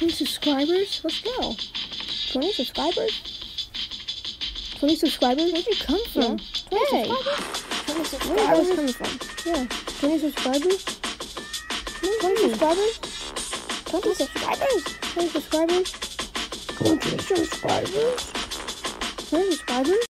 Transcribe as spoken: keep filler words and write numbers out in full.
twenty subscribers? Let's go. twenty subscribers? twenty subscribers? Where'd you come from? Yeah. twenty Hey. subscribers? twenty Where are you subscribers? guys coming from? Yeah. twenty subscribers? twenty subscribers? twenty subscribers? twenty subscribers? twenty subscribers? twenty subscribers?